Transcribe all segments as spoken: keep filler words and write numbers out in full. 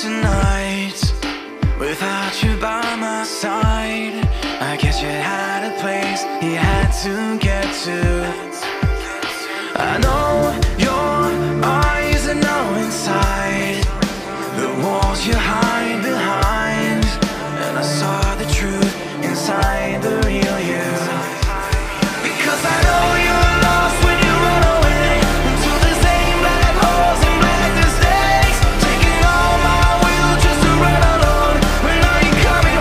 tonight without you by my side. I guess you had a place you had to get to. I know your eyes are now inside the walls you hide behind, and I saw the truth inside the real you. Because I know you're lost when you run away into the same black holes and black mistakes, taking all my will just to run alone. When are you coming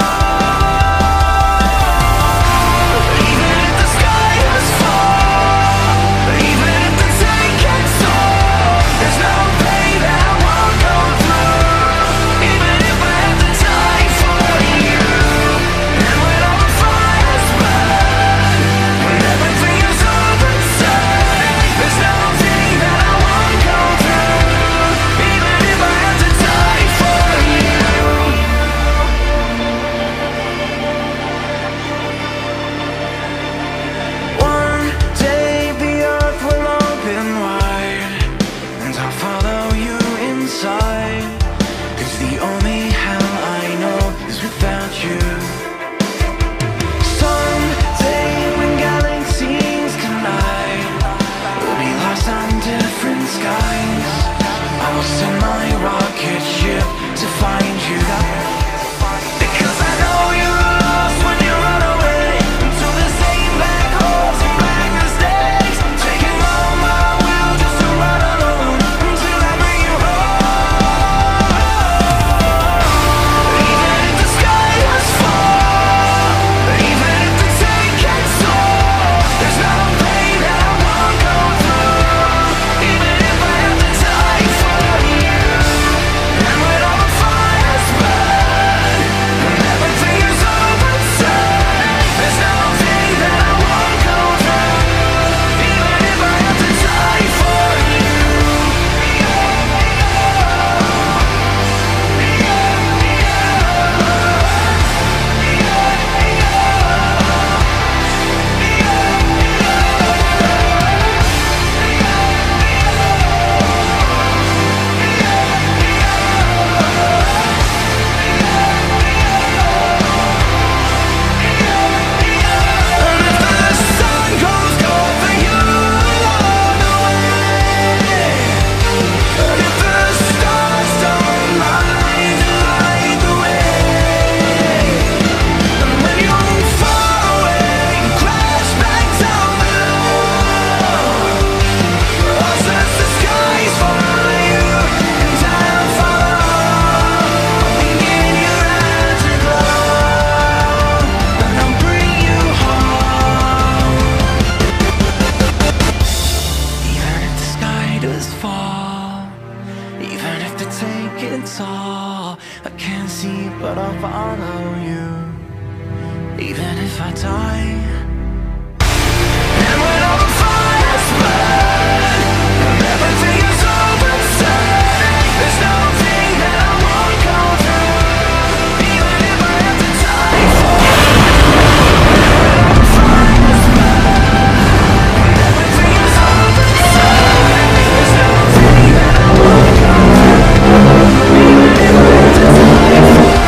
home? Even if the sky was fall, even if the tank gets soar, there's no pain that I won't go through. Even if I have to die for you, and when all the fires burn, when everything is overturned, there's nothing that I won't go through. Even if I have to die for you. One day the earth will open wide, and I'll follow you inside. 'Cause the only hell I know is without you. Someday when galaxies collide, we'll be lost on different skies. I will send my rocket ship to find you. Because I know you're lost when you run away into the same black holes and black mistakes, taking all my will just to run alone until I bring you home. Even if the sky has fall, even if the tank can soar, there's no pain that I won't go through. Even if I have to die for you, and when all the fires burn, when everything is overturned, there's nothing that I won't go through. Even if I have to die for you. And if the sun goes cold for you along the way, and if the stars don't mind to light the way, and when you fall away and crash back down below, I'll search the skies for you, and I'll follow, hoping in your eyes to glow, and I'll bring you home. Even if the sky does fall, even if the tank gets all, I can't see but I'll follow you. Even if I die, and when all the fires burn, and everything is overturned, there's nothing that I won't go through. Even if I have to die for you, and when all the fires burn, when everything is overturned, there's nothing that I won't go through. Even if I have to die for you.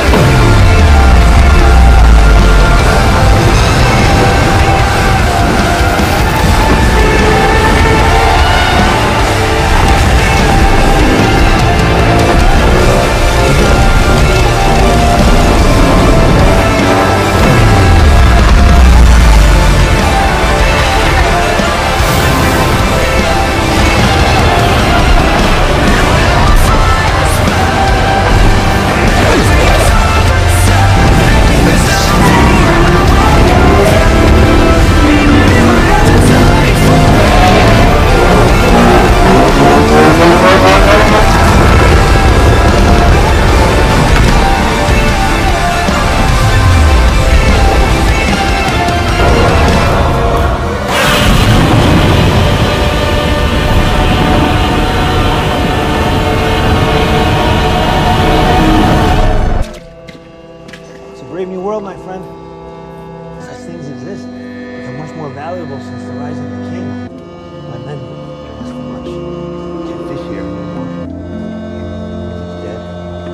Brave new world, my friend. Such things exist, become much more valuable since the rise of the king. My men ask for much. We can't fish here anymore. He's dead.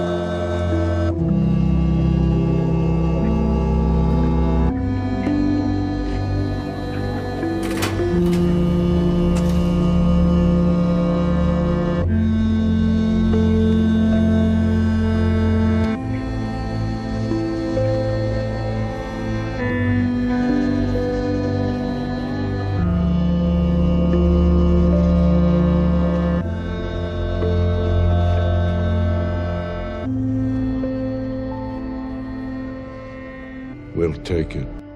We'll take it.